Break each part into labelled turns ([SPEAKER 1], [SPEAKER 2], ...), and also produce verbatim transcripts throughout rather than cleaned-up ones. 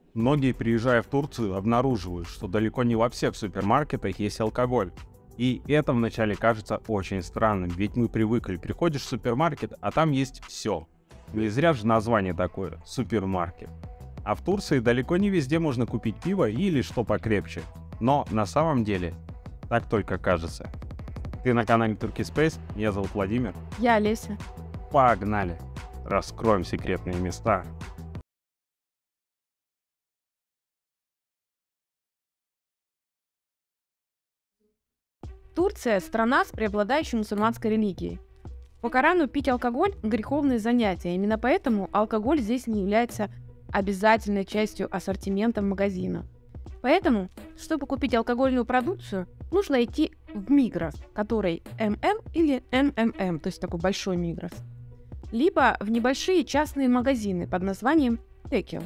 [SPEAKER 1] Многие, приезжая в Турцию, обнаруживают, что далеко не во всех супермаркетах есть алкоголь. И это вначале кажется очень странным, ведь мы привыкли, приходишь в супермаркет, а там есть все. Не зря же название такое – супермаркет. А в Турции далеко не везде можно купить пиво или что покрепче. Но на самом деле так только кажется. Ты на канале Turkey Space, меня зовут Владимир.
[SPEAKER 2] Я Олеся.
[SPEAKER 1] Погнали! Раскроем секретные места.
[SPEAKER 2] Турция – страна с преобладающей мусульманской религией. По Корану пить алкоголь – греховное занятие, именно поэтому алкоголь здесь не является обязательной частью ассортимента магазина. Поэтому, чтобы купить алкогольную продукцию, нужно идти в Мигрос, который эм эм или эм эм эм, то есть такой большой Мигрос, либо в небольшие частные магазины под названием Текил.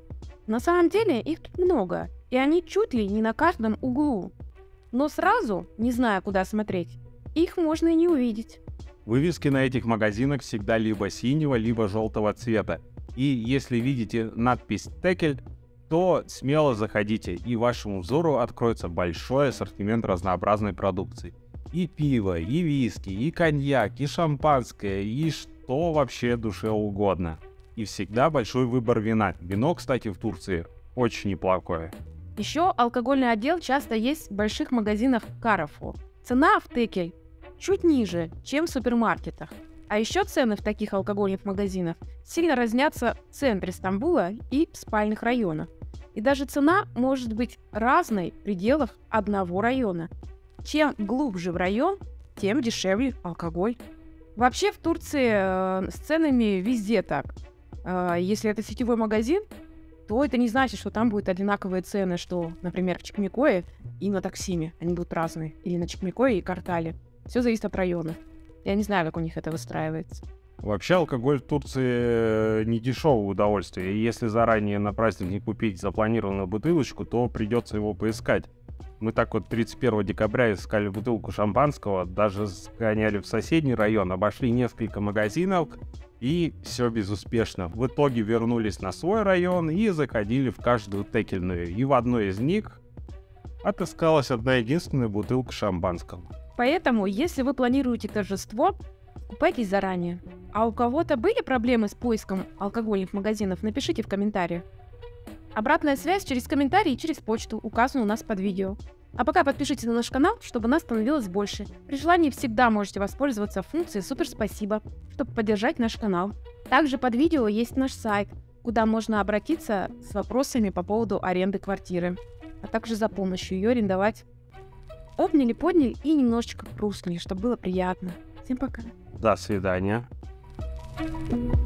[SPEAKER 2] На самом деле их тут много, и они чуть ли не на каждом углу. Но сразу, не зная, куда смотреть, их можно и не увидеть.
[SPEAKER 1] Вывески на этих магазинах всегда либо синего, либо желтого цвета. И если видите надпись «Текель», то смело заходите, и вашему взору откроется большой ассортимент разнообразной продукции. И пиво, и виски, и коньяк, и шампанское, и что вообще душе угодно. И всегда большой выбор вина. Вино, кстати, в Турции очень неплохое.
[SPEAKER 2] Еще алкогольный отдел часто есть в больших магазинах Carrefour. Цена в Текель чуть ниже, чем в супермаркетах. А еще цены в таких алкогольных магазинах сильно разнятся в центре Стамбула и в спальных районах. И даже цена может быть разной в пределах одного района. Чем глубже в район, тем дешевле алкоголь. Вообще в Турции э, с ценами везде так. Э, если это сетевой магазин, то это не значит, что там будут одинаковые цены, что, например, в Чекмекое и на Таксиме. Они будут разные. Или на Чекмекое и Картале. Все зависит от района. Я не знаю, как у них это выстраивается.
[SPEAKER 1] Вообще алкоголь в Турции не дешевое удовольствие. И если заранее на праздник не купить запланированную бутылочку, то придется его поискать. Мы так вот тридцать первого декабря искали бутылку шампанского, даже сгоняли в соседний район, обошли несколько магазинов, и все безуспешно. В итоге вернулись на свой район и заходили в каждую текельную. И в одной из них отыскалась одна единственная бутылка шампанского.
[SPEAKER 2] Поэтому, если вы планируете торжество, покупайтесь заранее. А у кого-то были проблемы с поиском алкогольных магазинов, напишите в комментариях. Обратная связь через комментарии и через почту указана у нас под видео. А пока подпишитесь на наш канал, чтобы нас становилось больше. При желании всегда можете воспользоваться функцией «Супер спасибо», чтобы поддержать наш канал. Также под видео есть наш сайт, куда можно обратиться с вопросами по поводу аренды квартиры, а также за помощью ее арендовать. Обняли, подняли и немножечко хрустнули, чтобы было приятно. Всем пока.
[SPEAKER 1] До свидания.